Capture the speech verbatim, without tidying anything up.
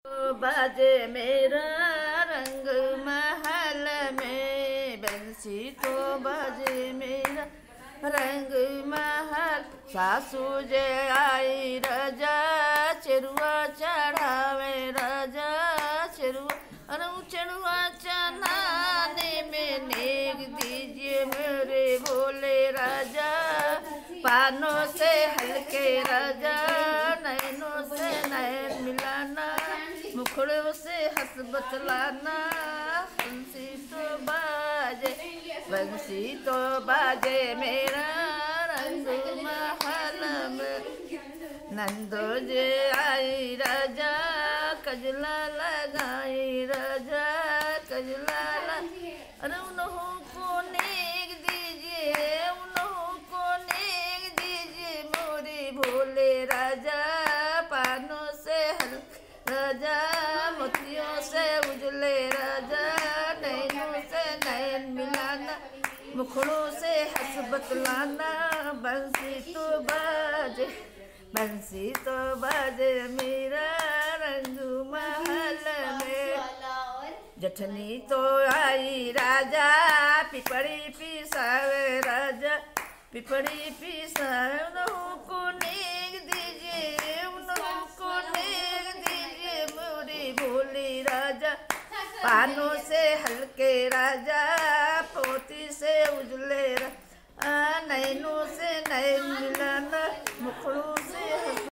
बाजे मेरा रंग महल में, बंसी तो बाजे मेरा रंग महल। सासू जे आई राजा चरुआ चढ़ावे, राजा चरुआ अरे चरुआ चढ़ाने में नेक दीजिए मेरे भोले राजा। पानों से हल्के राजा, नैनों से नैन मिलाना, मुखड़ों से हंस बतलाना। बंसी तो बाजे, बंसी तो बाजे मेरा रंग महल में। नंदो जे आई राजा कजला लगाई, राजा कजला लगाई। अरे उन्हों को नेक दीजिए, उन्हों को नेक दीजिए मोरे भोले राजा। पानों से हल राजा, मोतियों से उजले राजा, नैनों से नैन मिलाना, मुखड़ों से हंस बतलाना। बंसी तो बाजे, बंसी तो बाजे मेरा रंग महल में। जठनी तो आई राजा पिपड़ी पिसावे, राजा पिपड़ी पिसावे। उन्हों को नेक दीजिए, उन्हों को नेक दीजिए मोरे भोले राजा। पानों से हल्के राजा, पोती से उजले, नैनों से नैन मिलाना, मुखड़ों